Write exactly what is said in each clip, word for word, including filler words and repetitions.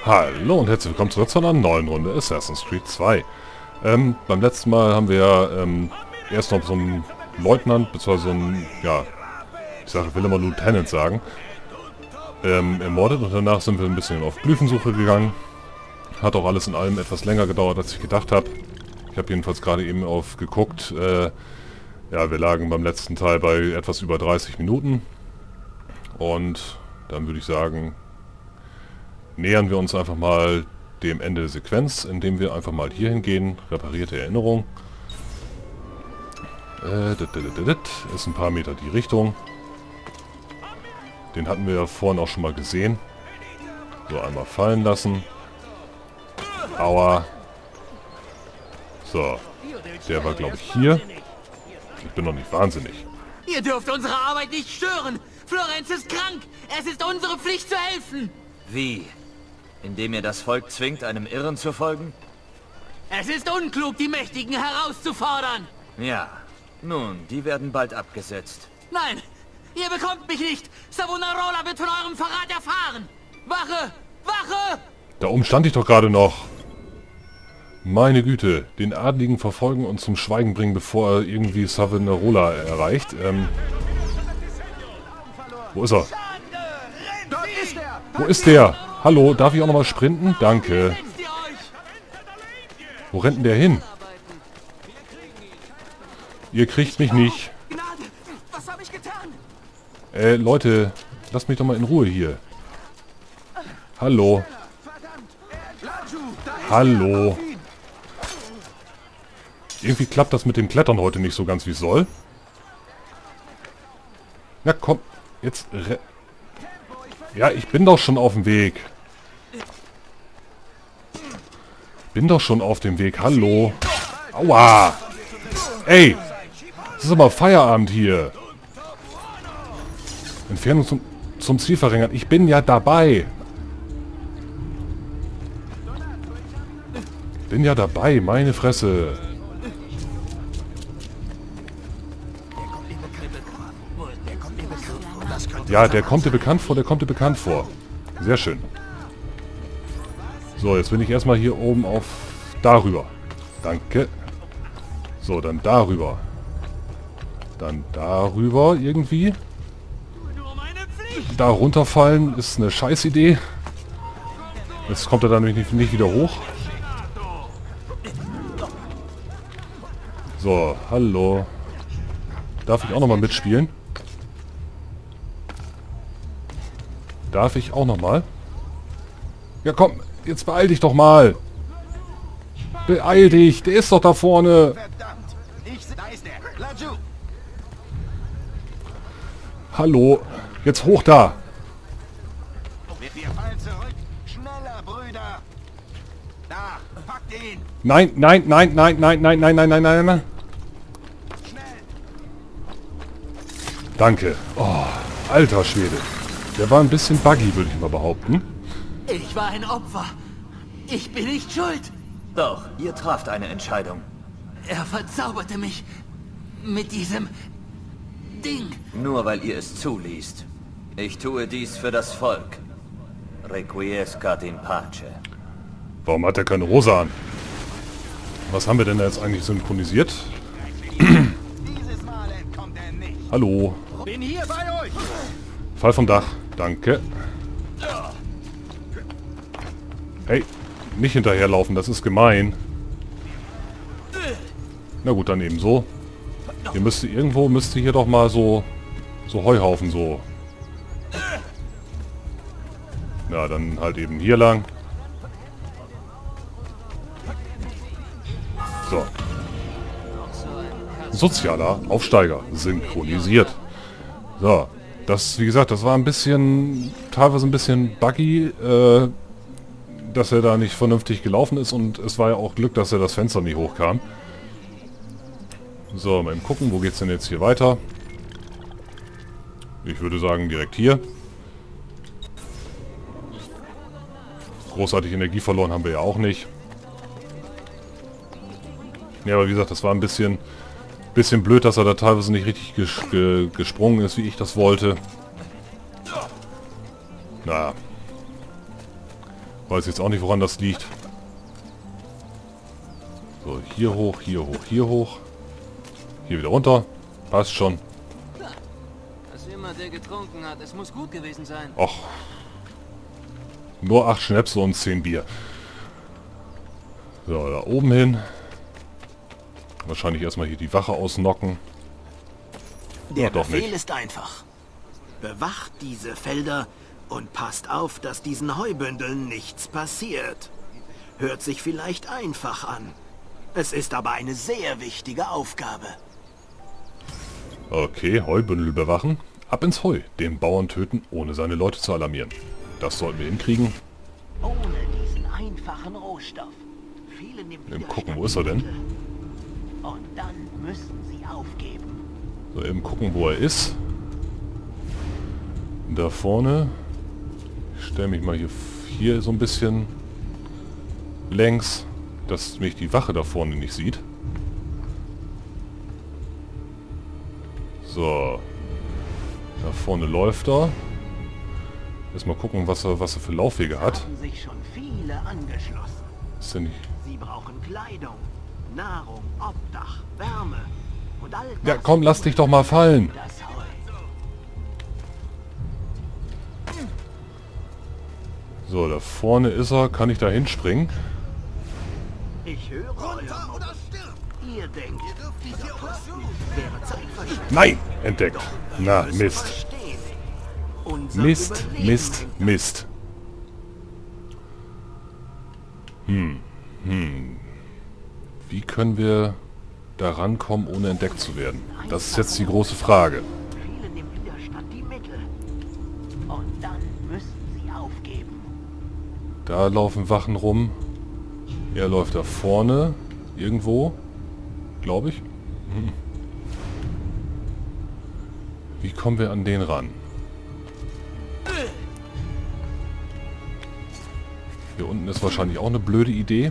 Hallo und herzlich willkommen zurück zu einer neuen Runde Assassin's Creed zwei. Ähm, beim letzten Mal haben wir ja ähm, erst noch so einen Leutnant, beziehungsweise so einen, ja, ich sage, ich will immer Lieutenant sagen, ähm, ermordet und danach sind wir ein bisschen auf Glyphensuche gegangen. Hat auch alles in allem etwas länger gedauert, als ich gedacht habe. Ich habe jedenfalls gerade eben aufgeguckt, äh, ja, wir lagen beim letzten Teil bei etwas über dreißig Minuten. Und dann würde ich sagen, nähern wir uns einfach mal dem Ende der Sequenz, indem wir einfach mal hier hingehen. Reparierte Erinnerung. Äh, dit, dit, dit, dit, ist ein paar Meter die Richtung. Den hatten wir ja vorhin auch schon mal gesehen. So, einmal fallen lassen. Aua. So, der war, glaube ich, hier. Ich bin noch nicht wahnsinnig. Ihr dürft unsere Arbeit nicht stören. Florenz ist krank. Es ist unsere Pflicht zu helfen. Wie? Indem ihr das Volk zwingt, einem Irren zu folgen? Es ist unklug, die Mächtigen herauszufordern. Ja. Nun, die werden bald abgesetzt. Nein, ihr bekommt mich nicht. Savonarola wird von eurem Verrat erfahren. Wache! Wache! Da oben stand ich doch gerade noch. Meine Güte, den Adligen verfolgen und zum Schweigen bringen, bevor er irgendwie Savonarola erreicht. Ähm, wo ist er? Wo ist der? Hallo, darf ich auch noch mal sprinten? Danke. Wo rennt denn der hin? Ihr kriegt mich nicht. Was habe ich getan? Äh, Leute, lasst mich doch mal in Ruhe hier. Hallo. Hallo. Irgendwie klappt das mit dem Klettern heute nicht so ganz wie es soll. Na komm, jetzt... Re ja, ich bin doch schon auf dem Weg. Bin doch schon auf dem Weg. Hallo. Aua. Ey. Das ist aber Feierabend hier. Entfernung zum, zum Ziel verringern. Ich bin ja dabei. Bin ja dabei. Meine Fresse. Ja, der kommt dir bekannt vor, der kommt dir bekannt vor. Sehr schön. So, jetzt bin ich erstmal hier oben auf... darüber. Danke. So, dann darüber. Dann darüber irgendwie. Da runterfallen ist eine Scheißidee. Jetzt kommt er dann nicht, nicht wieder hoch. So, hallo. Darf ich auch nochmal mitspielen? Darf ich auch nochmal? Ja komm, jetzt beeil dich doch mal. Beeil dich, der ist doch da vorne. Hallo, jetzt hoch da. Nein, nein, nein, nein, nein, nein, nein, nein, nein, nein, nein. Danke. Oh, alter Schwede. Der war ein bisschen buggy, würde ich mal behaupten. Ich war ein Opfer. Ich bin nicht schuld. Doch, ihr traft eine Entscheidung. Er verzauberte mich mit diesem Ding. Nur weil ihr es zuließt. Ich tue dies für das Volk. Requiescat in pace. Warum hat er keine Rosa an? Was haben wir denn da jetzt eigentlich synchronisiert? Hallo. Bin hier bei euch. Fall vom Dach. Danke. Hey, nicht hinterherlaufen, das ist gemein. Na gut, dann eben so. Hier müsste irgendwo, müsste hier doch mal so, so Heuhaufen so. Ja, dann halt eben hier lang. So. Sozialer Aufsteiger. Synchronisiert. So. Das, wie gesagt, das war ein bisschen, teilweise ein bisschen buggy, äh, dass er da nicht vernünftig gelaufen ist und es war ja auch Glück, dass er das Fenster nicht hochkam. So, mal eben gucken, wo geht's denn jetzt hier weiter? Ich würde sagen, direkt hier. Großartig Energie verloren haben wir ja auch nicht. Ja, aber wie gesagt, das war ein bisschen... Bisschen blöd, dass er da teilweise nicht richtig ges ge gesprungen ist, wie ich das wollte. Naja. Weiß jetzt auch nicht, woran das liegt. So, hier hoch, hier hoch, hier hoch. Hier wieder runter. Passt schon. Was immer der getrunken hat, es muss gut gewesen sein. Och. Nur acht Schnäpse und zehn Bier. So, da oben hin. Wahrscheinlich erstmal hier die Wache ausnocken. Der Ja, doch Befehl nicht. ist einfach. Bewacht diese Felder und passt auf, dass diesen Heubündeln nichts passiert. Hört sich vielleicht einfach an. Es ist aber eine sehr wichtige Aufgabe. Okay, Heubündel bewachen. Ab ins Heu. Den Bauern töten, ohne seine Leute zu alarmieren. Das sollten wir hinkriegen. Ohne diesen einfachen Rohstoff fehlen dem Eben gucken, wo ist er denn? Und dann müssen sie aufgeben. So, eben gucken, wo er ist. Da vorne. Ich stelle mich mal hier, hier so ein bisschen längs, dass mich die Wache da vorne nicht sieht. So. Da vorne läuft er. Erstmal gucken, was er, was er für Laufwege hat. Haben sich schon viele angeschlossen. Ist denn nicht... Sie brauchen Kleidung, Nahrung, Obdach, Wärme und all das. Ja, komm, lass dich doch mal fallen. Das Heu. So, da vorne ist er. Kann ich da hinspringen? Ich höre euer Mund. Ihr denkt, dieser Posten wäre Zeitverschwendung. Nein! Entdeckt. Doch Na, ihr müsst Mist. verstehen, unser Mist, Überleben Mist, hängt Mist. Hm, hm. Wie können wir da rankommen, ohne entdeckt zu werden? Das ist jetzt die große Frage. fehlen dem Widerstand die Mittel. Und dann müssen sie aufgeben. Da laufen Wachen rum. Er läuft da vorne. Irgendwo. Glaube ich. Hm. Wie kommen wir an den ran? Hier unten ist wahrscheinlich auch eine blöde Idee.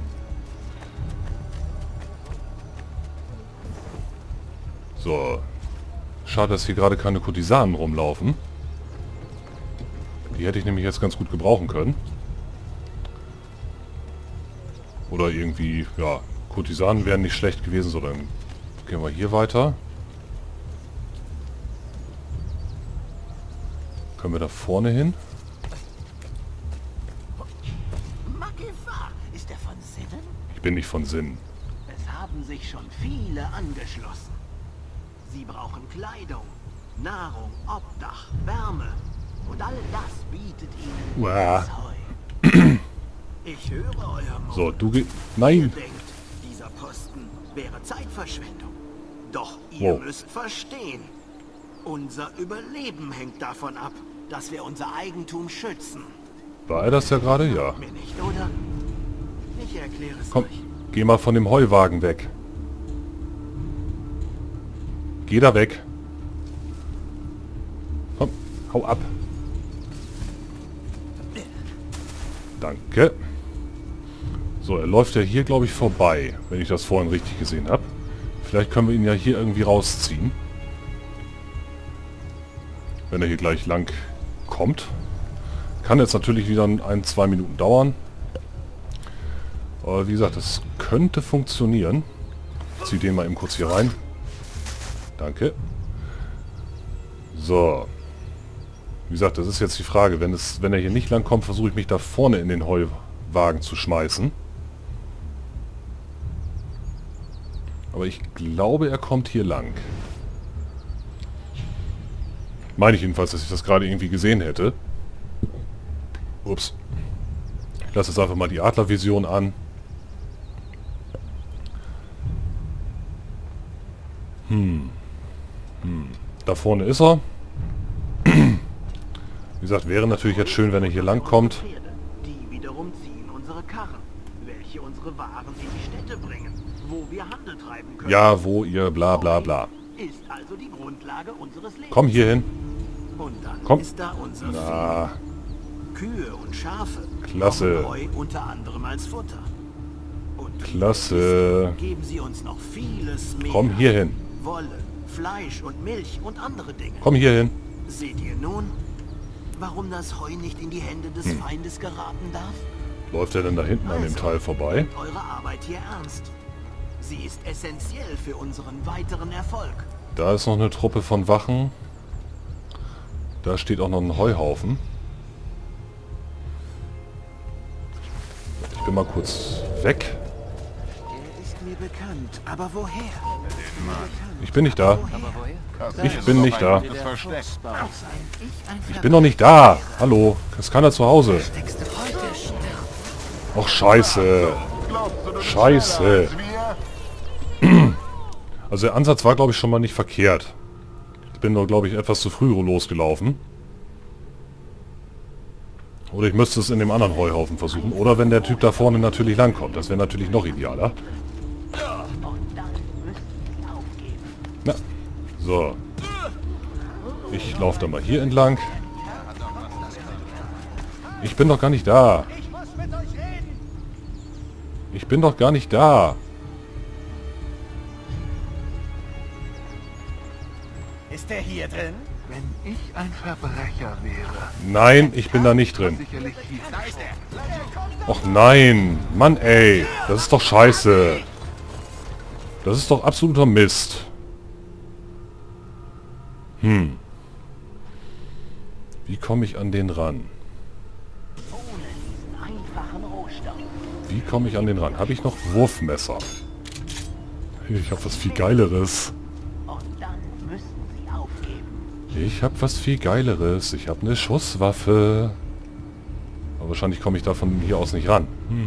So. Schade, dass hier gerade keine Kurtisanen rumlaufen. Die hätte ich nämlich jetzt ganz gut gebrauchen können. Oder irgendwie, ja, Kurtisanen wären nicht schlecht gewesen, sondern gehen wir hier weiter. Können wir da vorne hin? Makifa, ist er von Sinnen? Ich bin nicht von Sinn. Es haben sich schon viele angeschlossen. Sie brauchen Kleidung, Nahrung, Obdach, Wärme. Und all das bietet ihnen Uah. das Heu. Ich höre euer Mund. So, du gehst... Ihr Nein! denkt, dieser Posten wäre Zeitverschwendung. Doch ihr Wow. müsst verstehen, unser Überleben hängt davon ab, dass wir unser Eigentum schützen. War er das ja gerade? Ja. Mir nicht, oder? Ich erkläre es Komm, euch. geh mal von dem Heuwagen weg. Geh da weg. Komm, hau ab. Danke. So, er läuft ja hier, glaube ich, vorbei, wenn ich das vorhin richtig gesehen habe. Vielleicht können wir ihn ja hier irgendwie rausziehen. Wenn er hier gleich lang kommt. Kann jetzt natürlich wieder ein, zwei Minuten dauern. Aber wie gesagt, das könnte funktionieren. Ich zieh den mal eben kurz hier rein. Danke. So. Wie gesagt, das ist jetzt die Frage. Wenn, es, wenn er hier nicht lang kommt, versuche ich mich da vorne in den Heuwagen zu schmeißen. Aber ich glaube, er kommt hier lang. Meine ich jedenfalls, dass ich das gerade irgendwie gesehen hätte. Ups. Ich lasse jetzt einfach mal die Adlervision an. Hm. Hm. Da vorne ist er. Wie gesagt, wäre natürlich jetzt schön, wenn er hier lang kommt. Pferde, die wiederum ziehen unsere Karren, welche unsere Waren in die Städte bringen, wo wir Handel treiben können. Ja, wo ihr bla bla bla. Ist also die Grundlage unseres Lebens. Komm hier hin. Und dann Komm. ist da unser Na, Vieh. Kühe und Schafe. Klasse. brauchen Heu unter anderem als Futter. Und wie Klasse. wir wissen, geben sie uns noch vieles mehr. Komm hier hin. Wolle, Fleisch und Milch und andere Dinge. Komm hier hin. Seht ihr nun, warum das Heu nicht in die Hände des Hm. Feindes geraten darf? Läuft er denn da hinten an dem Teil vorbei? Nehmt eure Arbeit hier ernst. Sie ist essentiell für unseren weiteren Erfolg. Da ist noch eine Truppe von Wachen. Da steht auch noch ein Heuhaufen. Ich bin mal kurz weg. Er ist mir bekannt, aber woher? Ich bin nicht da. Ich bin nicht da. Ich ein Ich bin noch nicht da. Hallo. Ist keiner zu Hause. Versteckste Beute stirbt. Och, scheiße. Scheiße. Also der Ansatz war, glaube ich, schon mal nicht verkehrt. Ich bin nur, glaube ich, etwas zu früh losgelaufen. Oder ich müsste es in dem anderen Heuhaufen versuchen. Oder wenn der Typ da vorne natürlich langkommt. Das wäre natürlich noch idealer. Na, so. Ich laufe dann mal hier entlang. Ich bin doch gar nicht da. Ich bin doch gar nicht da. Ist er hier drin? Wenn ich ein Verbrecher wäre, Nein, ich bin da nicht drin. sicherlich hieß Och nein. Mann ey. Das ist doch scheiße. Das ist doch absoluter Mist. Hm. Wie komme ich an den ran? Wie komme ich an den ran? Habe ich noch Wurfmesser? Ich habe was viel Geileres. Ich habe was viel Geileres. Ich habe eine Schusswaffe. Aber wahrscheinlich komme ich da von hier aus nicht ran. Hm.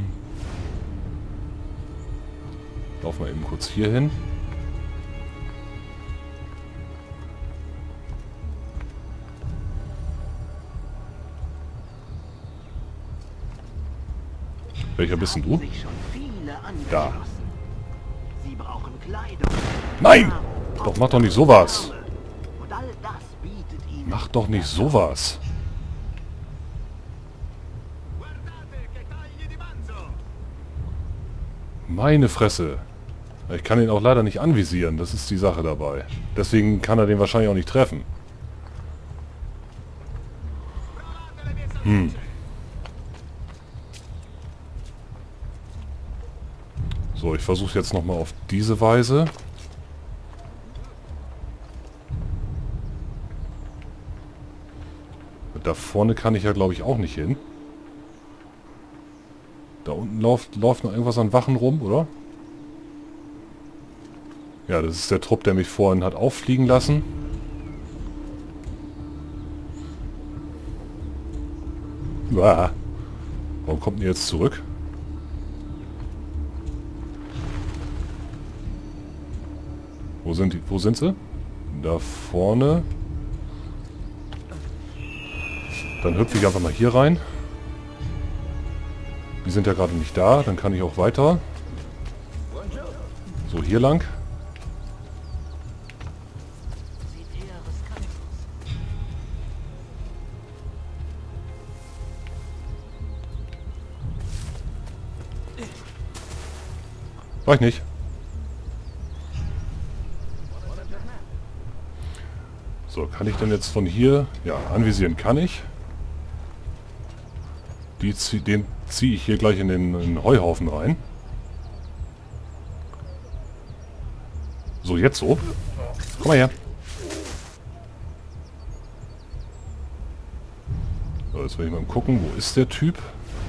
Lauf mal eben kurz hier hin. Welcher bist denn du? Da. Sie brauchen Kleidung. Nein! Doch mach doch nicht sowas. Und all das bietet ihnen Mach doch nicht sowas. Meine Fresse. Ich kann ihn auch leider nicht anvisieren. Das ist die Sache dabei. Deswegen kann er den wahrscheinlich auch nicht treffen. Hm. So, ich versuche jetzt nochmal auf diese Weise. Da vorne kann ich ja, glaube ich, auch nicht hin. Da unten läuft, läuft noch irgendwas an Wachen rum, oder? Ja, das ist der Trupp, der mich vorhin hat auffliegen lassen. Uah. Warum kommt ihr jetzt zurück? Wo sind die? Wo sind sie? Da vorne. Dann hüpfe ich einfach mal hier rein. Die sind ja gerade nicht da, dann kann ich auch weiter. So, hier lang. War ich nicht. So, kann ich denn jetzt von hier... Ja, anvisieren kann ich. Die zieh, den ziehe ich hier gleich in den, in den Heuhaufen rein. So, jetzt so. Komm mal her. So, jetzt will ich mal gucken, wo ist der Typ?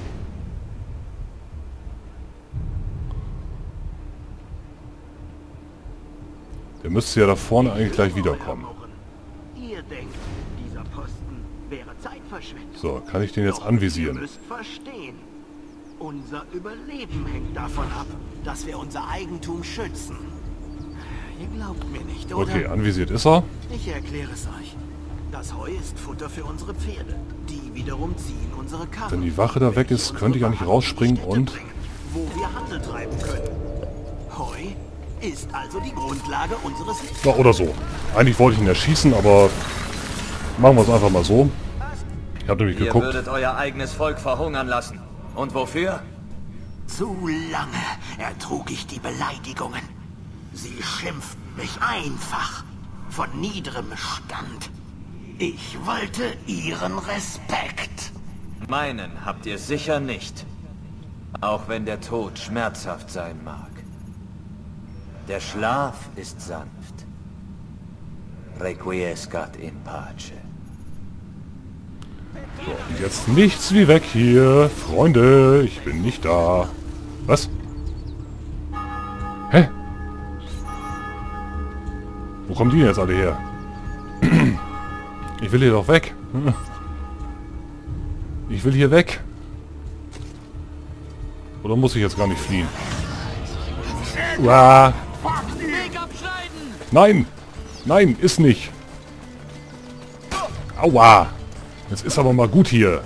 Der müsste ja da vorne eigentlich gleich wiederkommen. Ihr denkt, dieser Posten wäre Zeitverschwendung. So, kann ich den jetzt Doch anvisieren? Ihr müsst verstehen. Unser Überleben hängt davon ab, dass wir unser Eigentum schützen. Ihr glaubt mir nicht, oder? Okay, anvisiert ist er. Ich erkläre es euch. Das Heu ist Futter für unsere Pferde. Die wiederum ziehen unsere Karren. Wenn die Wache da weg ist, könnte ich ja nicht rausspringen und... Wo wir Handel treiben können. Heu ist also die Grundlage unseres... Ja, oder so. Eigentlich wollte ich ihn erschießen, aber... Machen wir es einfach mal so. Ich habe nämlich Ihr geguckt. würdet euer eigenes Volk verhungern lassen. Und wofür? Zu lange ertrug ich die Beleidigungen. Sie schimpften mich einfach, von niederem Stand. Ich wollte ihren Respekt. Meinen habt ihr sicher nicht. Auch wenn der Tod schmerzhaft sein mag. Der Schlaf ist sanft. Requiescat in pace. So, und jetzt nichts wie weg hier. Freunde, ich bin nicht da. Was? Hä? Wo kommen die jetzt alle her? Ich will hier doch weg. Ich will hier weg. Oder muss ich jetzt gar nicht fliehen? Uah. Nein! Nein, ist nicht. Aua! Jetzt ist aber mal gut hier.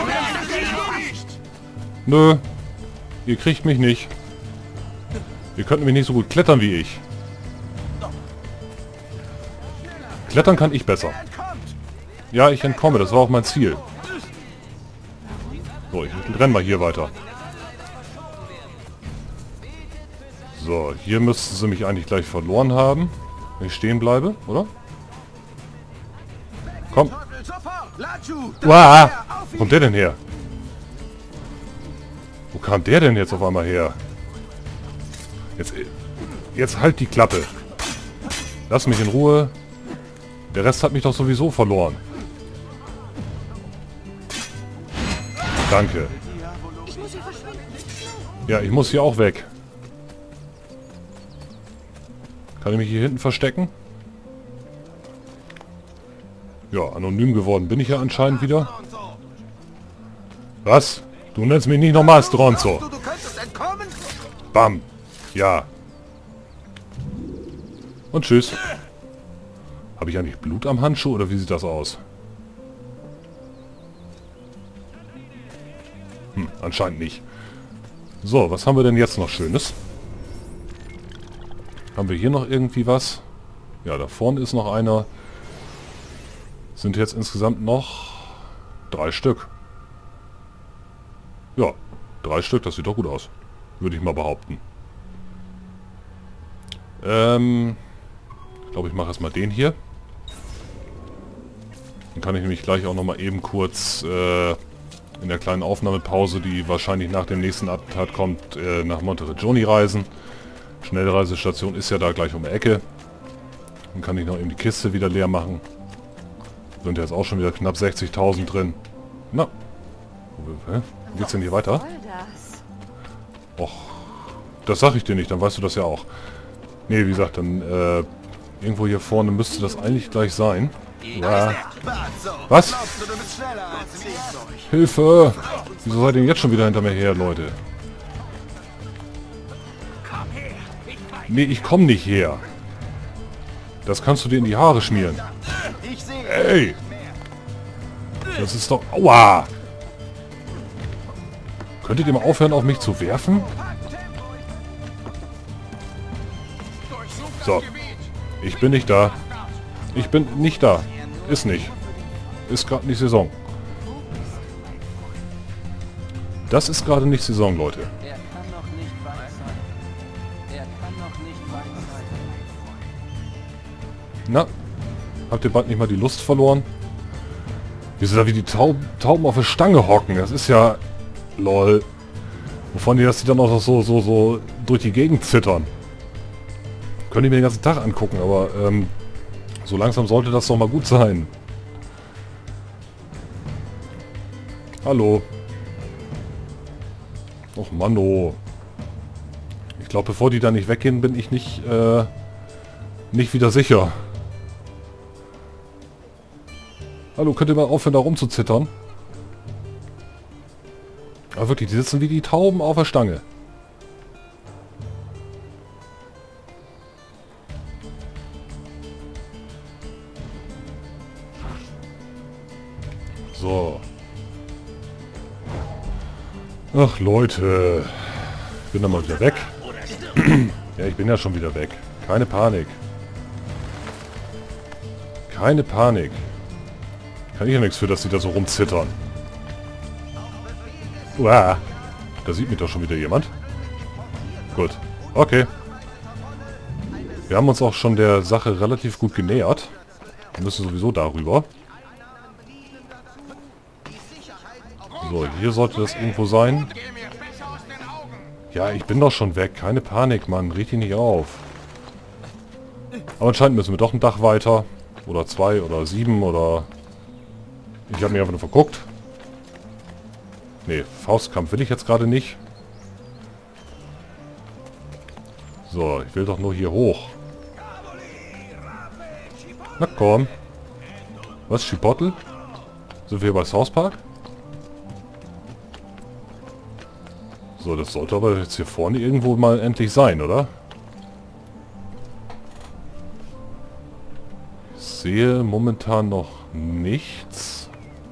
Nö. Ihr kriegt mich nicht. Ihr könnt nämlich nicht so gut klettern wie ich. Klettern kann ich besser. Ja, ich entkomme. Das war auch mein Ziel. So, ich renne mal hier weiter. So, hier müssten sie mich eigentlich gleich verloren haben. Wenn ich stehen bleibe, oder? Komm. Uah, wo kommt der denn her? Wo kam der denn jetzt auf einmal her? Jetzt, jetzt halt die Klappe. Lass mich in Ruhe. Der Rest hat mich doch sowieso verloren. Danke. Ja, ich muss hier auch weg. Kann ich mich hier hinten verstecken? Ja, anonym geworden bin ich ja anscheinend wieder. Was? Du nennst mich nicht nochmal Stronzo. Bam. Ja. Und tschüss. Habe ich eigentlich Blut am Handschuh oder wie sieht das aus? Hm, anscheinend nicht. So, was haben wir denn jetzt noch Schönes? Haben wir hier noch irgendwie was? Ja, da vorne ist noch einer. Sind jetzt insgesamt noch drei Stück. Ja, drei Stück, das sieht doch gut aus. Würde ich mal behaupten. Ähm, ich glaube, ich mache erstmal den hier. Dann kann ich nämlich gleich auch nochmal eben kurz äh, in der kleinen Aufnahmepause, die wahrscheinlich nach dem nächsten Attentat kommt, äh, nach Monteriggioni reisen. Schnellreisestation ist ja da gleich um die Ecke. Dann kann ich noch eben die Kiste wieder leer machen. Sind jetzt auch schon wieder knapp sechzigtausend drin. Na, wo, hä? Wo geht's denn hier weiter? Och, das sag ich dir nicht, dann weißt du das ja auch. Nee, wie gesagt, dann äh, irgendwo hier vorne müsste das eigentlich gleich sein. Ja. Was? Hilfe! Wieso seid ihr denn jetzt schon wieder hinter mir her, Leute? Nee, ich komme nicht her. Das kannst du dir in die Haare schmieren. Ey! Das ist doch... Aua! Könntet ihr mal aufhören, auf mich zu werfen? So. Ich bin nicht da. Ich bin nicht da. Ist nicht. Ist gerade nicht Saison. Das ist gerade nicht Saison, Leute. Na, habt ihr bald nicht mal die Lust verloren? Wie sie da wie die Taub Tauben auf der Stange hocken. Das ist ja... Lol. Wovon die das die dann auch so, so, so durch die Gegend zittern. Könnt ihr mir den ganzen Tag angucken, aber ähm, so langsam sollte das doch mal gut sein. Hallo. Och Manno. Ich glaube, bevor die da nicht weggehen, bin ich nicht, äh, nicht wieder sicher. Hallo, könnt ihr mal aufhören, da rumzuzittern? Aber wirklich, die sitzen wie die Tauben auf der Stange. So. Ach Leute. Ich bin dann mal wieder weg. Ja, ich bin ja schon wieder weg. Keine Panik. Keine Panik. Kann ich ja nichts für, dass sie da so rumzittern. Uah. Da sieht mich doch schon wieder jemand. Gut. Okay. Wir haben uns auch schon der Sache relativ gut genähert. Wir müssen sowieso darüber. So, hier sollte das irgendwo sein. Ja, ich bin doch schon weg. Keine Panik, Mann. Red dich nicht auf. Aber anscheinend müssen wir doch ein Dach weiter. Oder zwei oder sieben oder... Ich habe mich einfach nur verguckt. Nee, Faustkampf will ich jetzt gerade nicht. So, ich will doch nur hier hoch. Na komm. Was, Chipotle? Sind wir hier bei South Park? So, das sollte aber jetzt hier vorne irgendwo mal endlich sein, oder? Ich sehe momentan noch nichts.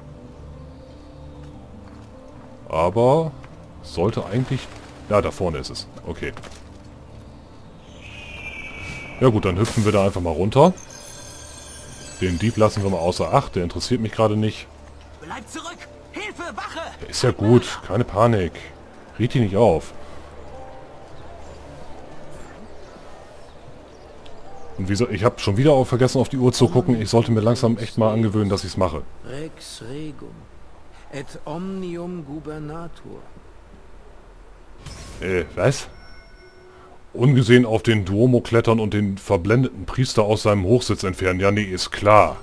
Aber sollte eigentlich... Ja, da vorne ist es. Okay. Ja gut, dann hüpfen wir da einfach mal runter. Den Dieb lassen wir mal außer Acht. Der interessiert mich gerade nicht. Bleib zurück! Hilfe, Wache! Ist ja gut. Keine Panik. Riet die nicht auf. Und wieso? Ich habe schon wieder auch vergessen, auf die Uhr zu gucken. Ich sollte mir langsam echt mal angewöhnen, dass ich es mache. Rex regum et omnium gubernatur. Äh, was? Ungesehen auf den Duomo klettern und den verblendeten Priester aus seinem Hochsitz entfernen. Ja, nee, ist klar.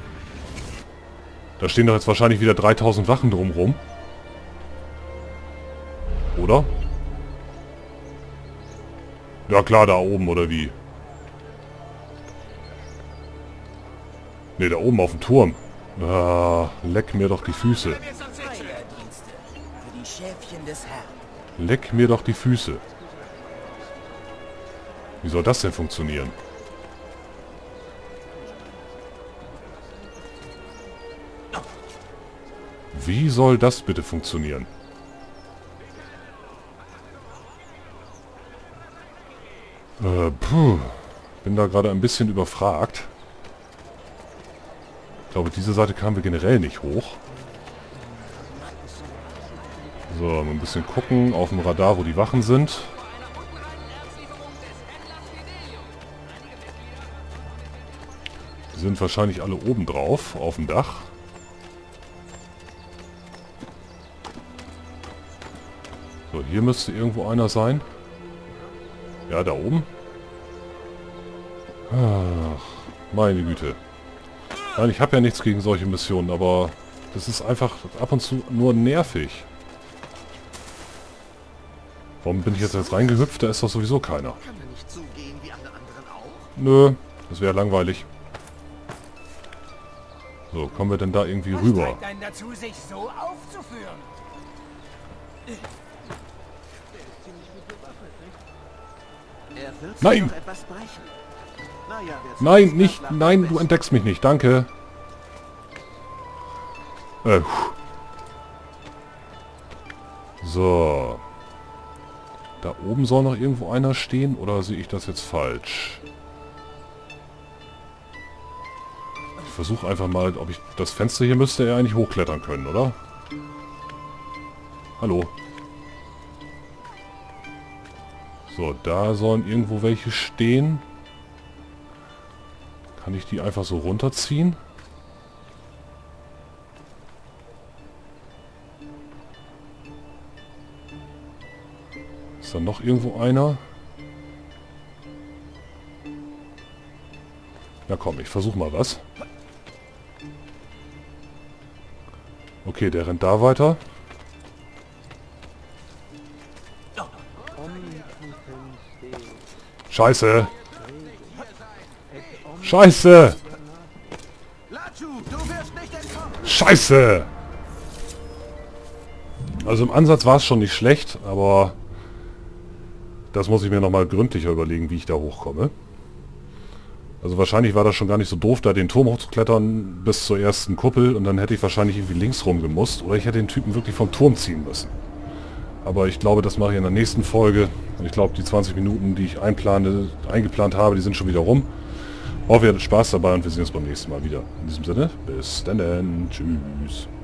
Da stehen doch jetzt wahrscheinlich wieder dreitausend Wachen drumrum. Oder? Ja klar, da oben, oder wie? Ne, da oben auf dem Turm. Ah, leck mir doch die Füße. Leck mir doch die Füße. Wie soll das denn funktionieren? Wie soll das bitte funktionieren? Äh, puh. Bin da gerade ein bisschen überfragt. Ich glaube, diese Seite kamen wir generell nicht hoch. So, mal ein bisschen gucken auf dem Radar, wo die Wachen sind. Die sind wahrscheinlich alle oben drauf, auf dem Dach. So, hier müsste irgendwo einer sein. Ja, da oben. Ach, meine Güte. Nein, ich habe ja nichts gegen solche Missionen, aber das ist einfach ab und zu nur nervig. Warum bin ich jetzt jetzt reingehüpft? Da ist doch sowieso keiner. Nö, das wäre langweilig. So, kommen wir denn da irgendwie rüber? Dazu, sich so aufzuführen? Nein! Nein, nicht! Nein, du entdeckst mich nicht. Danke. Äh, so. Da oben soll noch irgendwo einer stehen, oder sehe ich das jetzt falsch? Ich versuche einfach mal, ob ich... Das Fenster hier müsste er eigentlich hochklettern können, oder? Hallo. So, da sollen irgendwo welche stehen. Kann ich die einfach so runterziehen? Ist da noch irgendwo einer? Na komm, ich versuche mal was. Okay, der rennt da weiter. Scheiße! Scheiße! Scheiße! Also im Ansatz war es schon nicht schlecht, aber das muss ich mir nochmal gründlicher überlegen, wie ich da hochkomme. Also wahrscheinlich war das schon gar nicht so doof, da den Turm hochzuklettern bis zur ersten Kuppel und dann hätte ich wahrscheinlich irgendwie links rum gemusst oder ich hätte den Typen wirklich vom Turm ziehen müssen. Aber ich glaube, das mache ich in der nächsten Folge. Und ich glaube, die zwanzig Minuten, die ich einplane, eingeplant habe, die sind schon wieder rum. Hoffe, ihr hattet Spaß dabei und wir sehen uns beim nächsten Mal wieder. In diesem Sinne, bis dann, tschüss.